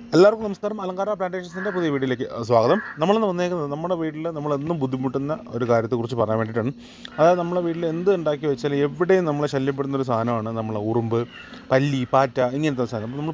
എല്ലാവർക്കും നമസ്കാരം. അലങ്കാര പ്ലാന്റേഷൻസിൻ്റെ പുതിയ വീഡിയോയിലേക്ക് സ്വാഗതം. നമ്മളിന്ന് വന്നേക്കുന്നത് നമ്മുടെ വീട്ടിൽ നമ്മളെന്നും ബുദ്ധിമുട്ടുന്ന ഒരു കാര്യത്തെക്കുറിച്ച് പറയാൻ വേണ്ടിയിട്ടാണ്. അതായത് നമ്മുടെ വീട്ടിൽ എന്ത് ഉണ്ടാക്കി വെച്ചാൽ എവിടെയും നമ്മളെ ശല്യപ്പെടുന്നൊരു സാധനമാണ് നമ്മളെ ഉറുമ്പ്, പല്ലി, പാറ്റ, ഇങ്ങനത്തെ സാധനം. അപ്പോൾ നമ്മൾ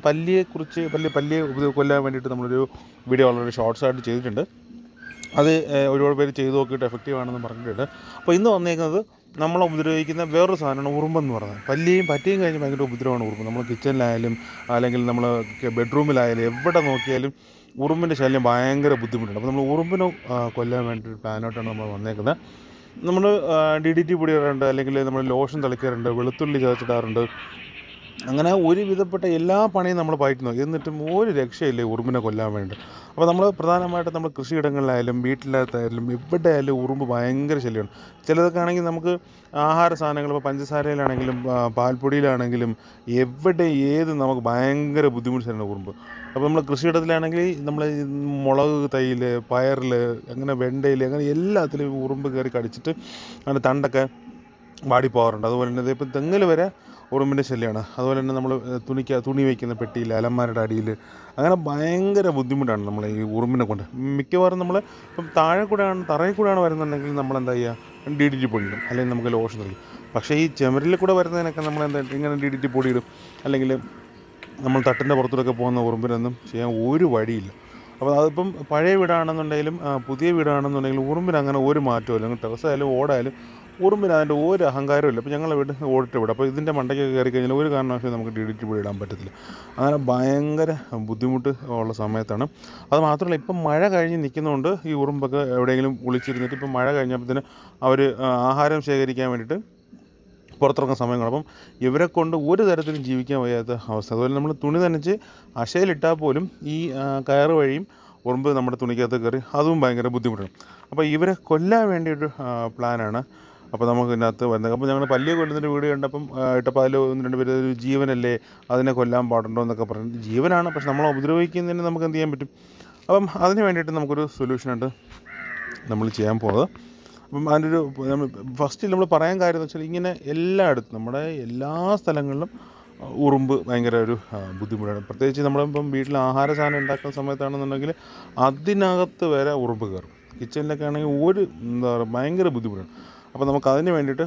പല്ലിയെ കൊല്ലാൻ വേണ്ടിയിട്ട് നമ്മളൊരു വീഡിയോ ഓൾറെഡി ഷോർട്സ് ആയിട്ട് ചെയ്തിട്ടുണ്ട്. അത് ഒരുപാട് പേര് ചെയ്ത് നോക്കിയിട്ട് എഫക്റ്റീവ് ആണെന്ന് പറഞ്ഞിട്ടുണ്ട്. അപ്പോൾ ഇന്ന് വന്നേക്കുന്നത് നമ്മളെ ഉപദ്രവിക്കുന്ന വേറൊരു സാധനമാണ് ഉറുമ്പെന്ന് പറയുന്നത്. പല്ലിയും പറ്റിയും കഴിഞ്ഞ് ഭയങ്കര ഉപദ്രവമാണ് ഉറുമ്പ്. നമ്മൾ കിച്ചണിലായാലും അല്ലെങ്കിൽ നമ്മൾ ബെഡ്റൂമിലായാലും എവിടെ നോക്കിയാലും ഉറുമ്പിൻ്റെ ശല്യം ഭയങ്കര ബുദ്ധിമുട്ടുണ്ട്. അപ്പോൾ നമ്മൾ ഉറുമ്പിനെ കൊല്ലാൻ വേണ്ടി പ്ലാനോട്ടാണ് നമ്മൾ വന്നേക്കുന്നത്. നമ്മൾ DDT പൊടി ഇടാറുണ്ട്, അല്ലെങ്കിൽ നമ്മൾ ലോഷൻ തളിക്കാറുണ്ട്, വെളുത്തുള്ളി ചതച്ചിടാറുണ്ട്. അങ്ങനെ ഒരുവിധപ്പെട്ട എല്ലാ പണിയും നമ്മൾ പയറ്റി നോക്കി, എന്നിട്ടും ഒരു രക്ഷയില്ല ഉറുമ്പിനെ കൊല്ലാൻ വേണ്ടി. അപ്പോൾ നമ്മൾ പ്രധാനമായിട്ടും നമ്മൾ കൃഷിയിടങ്ങളിലായാലും വീട്ടിനകത്തായാലും എവിടെയായാലും ഉറുമ്പ് ഭയങ്കര ശല്യമാണ്. ചിലതൊക്കെ ആണെങ്കിൽ നമുക്ക് ആഹാര സാധനങ്ങൾ, ഇപ്പോൾ പഞ്ചസാരയിലാണെങ്കിലും പാൽപ്പൊടിയിലാണെങ്കിലും എവിടെ നമുക്ക് ഭയങ്കര ബുദ്ധിമുട്ട് തരുന്ന ഉറുമ്പ്. അപ്പോൾ നമ്മൾ കൃഷിയിടത്തിലാണെങ്കിൽ നമ്മൾ മുളക് തൈയിൽ, പയറിൽ, അങ്ങനെ വെണ്ടയിൽ, അങ്ങനെ എല്ലാത്തിലും ഉറുമ്പ് കയറി കടിച്ചിട്ട് അങ്ങനെ തണ്ടൊക്കെ വാടിപ്പോകാറുണ്ട്. അതുപോലെ തന്നെ ഇതിപ്പോൾ തെങ്ങിൽ വരെ ഉറുമ്പിൻ്റെ ശല്യമാണ്. അതുപോലെ തന്നെ നമ്മൾ തുണി വയ്ക്കുന്ന പെട്ടിയിൽ, അലമാരയുടെ അടിയിൽ, അങ്ങനെ ഭയങ്കര ബുദ്ധിമുട്ടാണ് നമ്മൾ ഈ ഉറുമ്പിനെ കൊണ്ട്. മിക്കവാറും നമ്മൾ ഇപ്പം തറയിൽ കൂടെയാണ് വരുന്നുണ്ടെങ്കിൽ നമ്മൾ എന്താ ചെയ്യുക, DDT പൊടി ഇടും, അല്ലെങ്കിൽ നമുക്ക് ലോഷൻ തളിക്കും. പക്ഷേ ഈ ചുമരിൽ കൂടെ വരുന്നതിനൊക്കെ നമ്മൾ ഇങ്ങനെ DDT പൊടി ഇടും, അല്ലെങ്കിൽ നമ്മൾ തട്ടിൻ്റെ പുറത്തൂടെയൊക്കെ പോകുന്ന ഉറുമ്പിനൊന്നും ചെയ്യാൻ ഒരു വഴിയില്ല. അപ്പോൾ അതിപ്പം പഴയ വീടാണെന്നുണ്ടെങ്കിലും പുതിയ വീടാണെന്നുണ്ടെങ്കിലും ഉറുമ്പിന് അങ്ങനെ ഒരു മാറ്റവും ഇല്ല. ടെറസായാലും ഓടായാലും ഉറുമ്പിന് അതിൻ്റെ ഒരു അഹങ്കാരവും ഇല്ല. അപ്പോൾ ഞങ്ങളുടെ വീട് ഓടിട്ട് വീട്, അപ്പോൾ ഇതിൻ്റെ മണ്ടയ്ക്ക് കയറി കഴിഞ്ഞാൽ ഒരു കാരണവശാലും നമുക്ക് DDT പൊടി ഇടാൻ പറ്റത്തില്ല. അങ്ങനെ ഭയങ്കര ബുദ്ധിമുട്ട് ഉള്ള സമയത്താണ്. അത് മാത്രമല്ല, ഇപ്പം മഴ കഴിഞ്ഞ് നിൽക്കുന്നതുകൊണ്ട് ഈ ഉറുമ്പൊക്കെ എവിടെയെങ്കിലും ഒളിച്ചിരുന്നിട്ട് ഇപ്പം മഴ കഴിഞ്ഞപ്പോഴത്തേന് അവർ ആഹാരം ശേഖരിക്കാൻ വേണ്ടിയിട്ട് പുറത്തിറങ്ങുന്ന സമയം കാണും. അപ്പം ഇവരെ കൊണ്ട് ഒരു തരത്തിലും ജീവിക്കാൻ വയ്യാത്ത അവസ്ഥ. അതുപോലെ നമ്മൾ തുണി നനച്ച് അശയിലിട്ടാൽ പോലും ഈ കയറ് വഴിയും ഉറുമ്പ് നമ്മുടെ തുണിക്കകത്ത് കയറി അതും ഭയങ്കര ബുദ്ധിമുട്ടാണ്. അപ്പോൾ ഇവരെ കൊല്ലാൻ വേണ്ടിയൊരു പ്ലാനാണ് അപ്പോൾ നമുക്ക് ഇതിനകത്ത് വരുന്നത്. അപ്പോൾ ഞങ്ങൾ പല്ലിയെ കൊല്ലുന്നൊരു വീഡിയോ കണ്ടപ്പം ഇട്ടപ്പോൾ അതിൽ ഒന്ന് രണ്ട് പേര് ഒരു ജീവനല്ലേ, അതിനെ കൊല്ലാൻ പാടുണ്ടോ എന്നൊക്കെ പറഞ്ഞിട്ട്, ജീവനാണ്, പക്ഷെ നമ്മളെ ഉപദ്രവിക്കുന്നതിന് നമുക്ക് എന്ത് ചെയ്യാൻ പറ്റും. അപ്പം അതിന് വേണ്ടിയിട്ട് നമുക്കൊരു സൊല്യൂഷനുണ്ട് നമ്മൾ ചെയ്യാൻ പോകുന്നത്. അപ്പം അതിൻ്റെ ഫസ്റ്റ് നമ്മൾ പറയാൻ കാര്യം എന്ന് വെച്ചാൽ, ഇങ്ങനെ എല്ലായിടത്തും നമ്മുടെ എല്ലാ സ്ഥലങ്ങളിലും ഉറുമ്പ് ഭയങ്കര ഒരു ബുദ്ധിമുട്ടാണ്. പ്രത്യേകിച്ച് നമ്മളിപ്പം വീട്ടിൽ ആഹാര സാധനം ഉണ്ടാക്കുന്ന സമയത്താണെന്നുണ്ടെങ്കിൽ അതിനകത്ത് വരെ ഉറുമ്പ് കയറും. കിച്ചണിലൊക്കെ ആണെങ്കിൽ എന്താ പറയുക, ഭയങ്കര ബുദ്ധിമുട്ടാണ്. അപ്പോൾ നമുക്ക് അതിന് വേണ്ടിയിട്ട്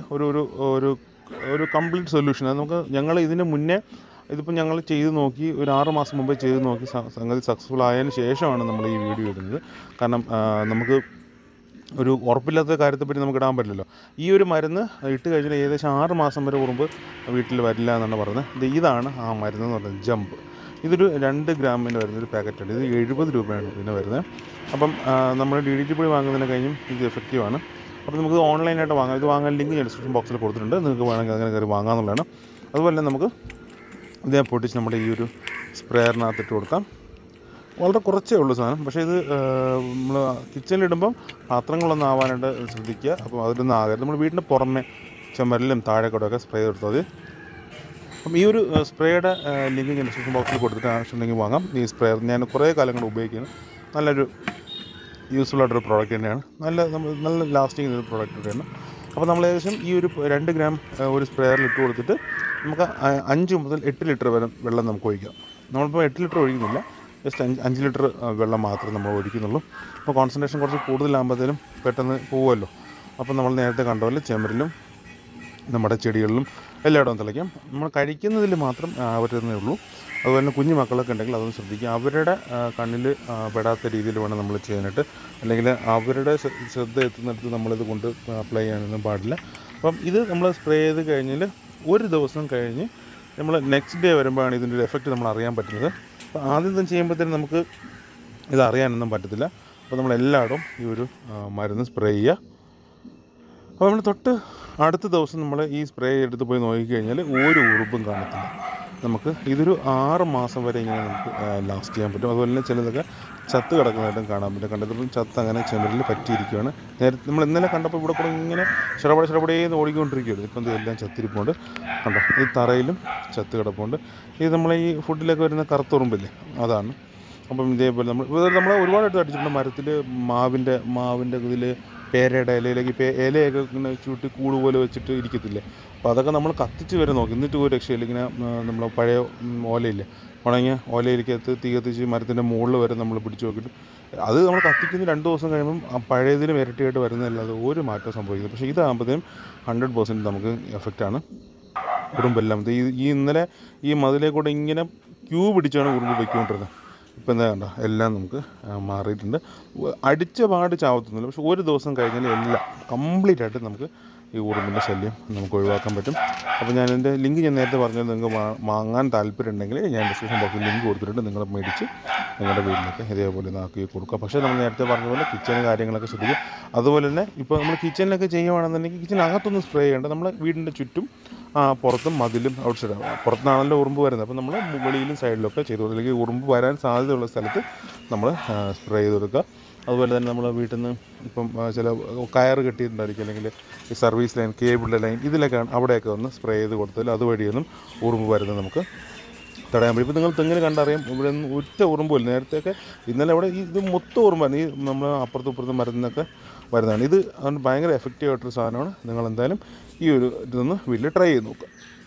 ഒരു കംപ്ലീറ്റ് സൊല്യൂഷൻ ഞങ്ങൾ ഇതിന് മുന്നേ ഇതിപ്പോൾ ഞങ്ങൾ ചെയ്ത് നോക്കി, ഒരു 6 മാസം മുമ്പേ ചെയ്ത് നോക്കി, സംഗതി സക്സസ്ഫുൾ ആയതിന് ശേഷമാണ് നമ്മൾ ഈ വീഡിയോ ഇടുന്നത്. കാരണം നമുക്ക് ഒരു ഉറപ്പില്ലാത്ത കാര്യത്തെപ്പറ്റി നമുക്ക് ഇടാൻ പറ്റില്ലല്ലോ. ഈ ഒരു മരുന്ന് ഇട്ട് കഴിഞ്ഞാൽ ഏകദേശം 6 മാസം വരെ ഉറുമ്പ് വീട്ടിൽ വരില്ല എന്നാണ് പറയുന്നത്. ഇതാണ് ആ മരുന്ന് എന്ന് പറയുന്നത്, ജമ്പ്. ഇതൊരു 2 ഗ്രാമിന് വരുന്നൊരു പാക്കറ്റാണ്. ഇത് 70 രൂപയാണ് പിന്നെ വരുന്നത്. അപ്പം നമ്മൾ DDT പൊടി വാങ്ങുന്നതിന് കഴിഞ്ഞും ഇത് എഫക്റ്റീവാണ്. അപ്പോൾ നമുക്ക് ഓൺലൈനായിട്ട് വാങ്ങാം. ഇത് വാങ്ങാൻ ലിങ്ക് ഞാൻ ഡിസ്ക്രിപ്ഷൻ ബോക്സിൽ കൊടുത്തിട്ടുണ്ട്. നിങ്ങൾക്ക് വേണമെങ്കിൽ അങ്ങനെ കയറി വാങ്ങാമെന്നുള്ളതാണ്. അതുപോലെ തന്നെ നമുക്ക് ഇതേ പൊട്ടിച്ച് നമ്മുടെ ഈ ഒരു സ്പ്രേയറിനകത്തിട്ട് കൊടുക്കാം. വളരെ കുറച്ചേ ഉള്ളൂ സാധനം, പക്ഷേ ഇത് നമ്മൾ കിച്ചണിലിടുമ്പം പാത്രങ്ങളൊന്നും ആവാനായിട്ട് ശ്രദ്ധിക്കുക. അപ്പോൾ അതിലൊന്നും ആകരുത്. നമ്മൾ വീടിൻ്റെ പുറമെ ചുമരിലും താഴെക്കൂടെയൊക്കെ സ്പ്രേ കൊടുത്താൽ മതി. അപ്പം ഈ ഒരു സ്പ്രേയുടെ ലിങ്ക് ഞാൻ ഡിസ്ക്രിപ്ഷൻ ബോക്സിൽ കൊടുത്തിട്ട് ആവശ്യമുണ്ടെങ്കിൽ വാങ്ങാം. ഈ സ്പ്രേയർ ഞാൻ കുറേ കാലം കൊണ്ട് ഉപയോഗിക്കുന്നു. നല്ലൊരു യൂസ്ഫുൾ ആയിട്ടൊരു പ്രോഡക്റ്റ് തന്നെയാണ്. നല്ല ലാസ്റ്റിംഗ് ചെയ്യുന്നൊരു പ്രോഡക്റ്റ് തന്നെയാണ്. അപ്പോൾ നമ്മൾ ഏകദേശം ഈ ഒരു 2 ഗ്രാം ഒരു സ്പ്രേയറിൽ ഇട്ട് കൊടുത്തിട്ട് നമുക്ക് 5 മുതൽ 8 ലിറ്റർ വരെ വെള്ളം നമുക്ക് ഒഴിക്കാം. നമ്മളിപ്പോൾ 8 ലിറ്റർ ഒഴിക്കുന്നില്ല, ജസ്റ്റ് 5 ലിറ്റർ വെള്ളം മാത്രമേ നമ്മൾ ഒഴിക്കുന്നുള്ളൂ. അപ്പോൾ കോൺസെൻട്രേഷൻ കുറച്ച് കൂടുതലാകുമ്പോഴത്തേനും പെട്ടെന്ന് പോകുമല്ലോ. അപ്പോൾ നമ്മൾ നേരത്തെ കണ്ട പോലെ ചെമരിലും നമ്മുടെ ചെടികളിലും എല്ലായിടവും തിളയ്ക്കാം. നമ്മൾ കഴിക്കുന്നതിൽ മാത്രം പറ്റുന്നേ ഉള്ളൂ. അതുപോലെ തന്നെ കുഞ്ഞു മക്കളൊക്കെ ഉണ്ടെങ്കിൽ അതൊന്ന് ശ്രദ്ധിക്കുക. അവരുടെ കണ്ണിൽ പെടാത്ത രീതിയിൽ വേണം നമ്മൾ ചെയ്യാനായിട്ട്, അല്ലെങ്കിൽ അവരുടെ ശ്രദ്ധ എത്തുന്നിടത്ത് നമ്മളിത് കൊണ്ട് അപ്ലൈ ചെയ്യാനൊന്നും പാടില്ല. അപ്പം ഇത് നമ്മൾ സ്പ്രേ ചെയ്ത് കഴിഞ്ഞാൽ ഒരു ദിവസം കഴിഞ്ഞ് നമ്മൾ നെക്സ്റ്റ് ഡേ വരുമ്പോഴാണ് ഇതിൻ്റെ ഒരു എഫക്റ്റ് നമ്മൾ അറിയാൻ പറ്റുന്നത്. അപ്പോൾ ആദ്യം തന്നെ ചെയ്യുമ്പോഴത്തേനും നമുക്ക് ഇത് അറിയാനൊന്നും പറ്റത്തില്ല. അപ്പോൾ നമ്മളെല്ലായിടവും ഈ ഒരു മരുന്ന് സ്പ്രേ ചെയ്യുക. അപ്പോൾ നമ്മൾ അടുത്ത ദിവസം നമ്മൾ ഈ സ്പ്രേ എടുത്ത് പോയി നോക്കിക്കഴിഞ്ഞാൽ ഒരു ഉറുമ്പും കാണത്തില്ല. ഇതൊരു 6 മാസം വരെ ഇങ്ങനെ നമുക്ക് ലാസ്റ്റ് ചെയ്യാൻ പറ്റും. അതുപോലെ തന്നെ ചിലതൊക്കെ ചത്ത് കിടക്കുന്നതായിട്ടും കാണാൻ പറ്റും. കണ്ടപ്പോൾ ചത്ത് അങ്ങനെ ചെമരിൽ പറ്റിയിരിക്കുകയാണ്. നേരത്തെ നമ്മൾ ഇന്നലെ കണ്ടപ്പോൾ ഇവിടെ കൂടെ ഇങ്ങനെ ചടപടേന്ന് ഓടിക്കൊണ്ടിരിക്കുകയായിരുന്നു. ഇപ്പം ഇതെല്ലാം ചത്തിരിപ്പുണ്ട്. കണ്ടോ, ഈ തറയിലും ചത്ത് കിടപ്പുണ്ട്. ഇത് നമ്മളെ ഈ ഫുഡിലൊക്കെ വരുന്ന കറുത്തുറുമ്പില്ലേ, അതാണ്. അപ്പം ഇതേപോലെ നമ്മൾ ഒരുപാടായിട്ട് അടിച്ചിട്ടുണ്ട്. മരത്തിൽ മാവിൻ്റെ ഇതിൽ പേരയുടെ ഇലയിലേക്ക് ഇലയൊക്കെ ഇങ്ങനെ ചൂട്ടി കൂട് പോലെ വെച്ചിട്ട് ഇരിക്കത്തില്ലേ, അപ്പോൾ അതൊക്കെ നമ്മൾ കത്തിച്ച് വരെ നോക്കി, എന്നിട്ട് ഒരു രക്ഷയില്ല. ഇങ്ങനെ നമ്മൾ പഴയ ഓലയില്ലേ, ഉണങ്ങിയ ഓലയിലേക്കകത്ത് തീ കത്തിച്ച് മരത്തിൻ്റെ മുകളിൽ വരെ നമ്മൾ പിടിച്ച് നോക്കിയിട്ട് അത് നമ്മൾ കത്തിക്കുന്ന 2 ദിവസം കഴിയുമ്പം പഴയതിനും ഇരട്ടിയായിട്ട് വരുന്നതല്ലാതെ ഒരു മാറ്റം സംഭവിക്കുന്നത്. പക്ഷേ ഇതാകുമ്പോഴത്തേക്കും 100% നമുക്ക് എഫക്റ്റാണ്. ഉറുമ്പെല്ലാം ഈ ഇന്നലെ ഈ മതിലേ കൂടെ ഇങ്ങനെ ക്യൂ പിടിച്ചാണ് ഉറുമ്പ് പൊയ്ക്കൊണ്ടിരുന്നത്. ഇപ്പം എന്താ കണ്ടോ, എല്ലാം നമുക്ക് മാറിയിട്ടുണ്ട്. അടിച്ച പാട് ചാവത്തൊന്നുമില്ല. പക്ഷെ ഒരു ദിവസം കഴിഞ്ഞാൽ എല്ലാം കംപ്ലീറ്റ് ആയിട്ട് നമുക്ക് ഈ ഉറുമ്പിൻ്റെ ശല്യം നമുക്ക് ഒഴിവാക്കാൻ പറ്റും. അപ്പോൾ ഞാൻ എൻ്റെ ലിങ്ക് ഞാൻ നേരത്തെ പറഞ്ഞത് നിങ്ങൾക്ക് വാങ്ങാൻ താല്പര്യം ഉണ്ടെങ്കിൽ ഞാൻ ഡിസ്ക്രിപ്ഷൻ ബോക്സിൽ ലിങ്ക് കൊടുത്തിട്ടുണ്ട്. നിങ്ങൾ മേടിച്ച് നിങ്ങളുടെ വീട്ടിലേക്ക് ഇതേപോലെ ആക്കി കൊടുക്കുക. പക്ഷേ നമ്മൾ നേരത്തെ പറഞ്ഞ പോലെ കിച്ചൺ കാര്യങ്ങളൊക്കെ ശ്രദ്ധിക്കുക. അതുപോലെ തന്നെ ഇപ്പോൾ നമ്മൾ കിച്ചണിലൊക്കെ ചെയ്യുകയാണെന്നുണ്ടെങ്കിൽ കിച്ചണിനകത്തൊന്നും സ്പ്രേ ചെയ്യേണ്ട. നമ്മൾ വീടിൻ്റെ ചുറ്റും പുറത്തും മതിലും ഔട്ട് സൈഡ്, പുറത്തുനിന്നാണല്ലോ ഉറുമ്പ് വരുന്നത്. അപ്പോൾ നമ്മൾ വെളിയിലും സൈഡിലൊക്കെ ചെയ്ത് കൊടുക്കുക. അല്ലെങ്കിൽ ഉറുമ്പ് വരാൻ സാധ്യതയുള്ള സ്ഥലത്ത് നമ്മൾ സ്പ്രേ ചെയ്ത് കൊടുക്കുക. അതുപോലെ തന്നെ നമ്മൾ വീട്ടിൽ നിന്ന് ഇപ്പം ചില കയർ കെട്ടിയിട്ടുണ്ടായിരിക്കും, അല്ലെങ്കിൽ ഈ സർവീസ് ലൈൻ, കേബിളിൻ്റെ ലൈൻ, ഇതിലൊക്കെ അവിടെയൊക്കെ ഒന്ന് സ്പ്രേ ചെയ്ത് കൊടുത്താൽ അതുവഴിയൊന്നും ഉറുമ്പ് വരുന്നത് നമുക്ക് തടയാൻ പറ്റും. ഇപ്പോൾ നിങ്ങൾ തെങ്ങിന് കണ്ടറിയാം, ഇവിടെ ഒന്നും ഒറ്റ ഉറുമ്പില്ല. നേരത്തെയൊക്കെ ഇന്നലെ ഇവിടെ ഇത് മൊത്തം ഉറുമ്പാണ്. ഈ നമ്മൾ അപ്പുറത്തും ഇപ്പുറത്തും മരത്തിൽ നിന്നൊക്കെ വരുന്നതാണ്. ഇത് അതുകൊണ്ട് ഭയങ്കര എഫക്റ്റീവ് ആയിട്ടൊരു സാധനമാണ്. നിങ്ങളെന്തായാലും ഈ ഒരു ഇതൊന്ന് വീട്ടിൽ ട്രൈ ചെയ്ത് നോക്കുക.